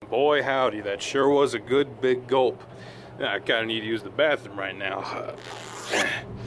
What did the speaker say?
Boy howdy, that sure was a good big gulp. I kind of need to use the bathroom right now.